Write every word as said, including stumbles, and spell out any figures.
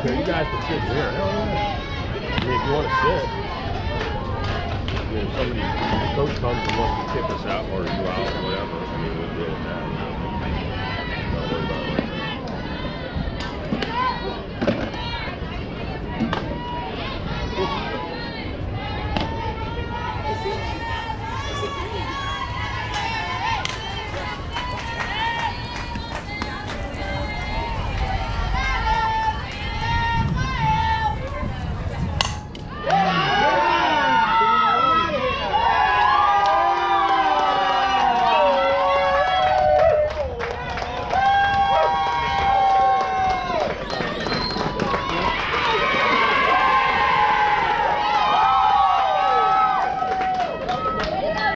care. You guys can sit here. Hell yeah. I mean, if you want to sit, I mean, if somebody, if the coach comes and wants to kick us out or you out or whatever, I mean, we'll deal with that. Don't worry about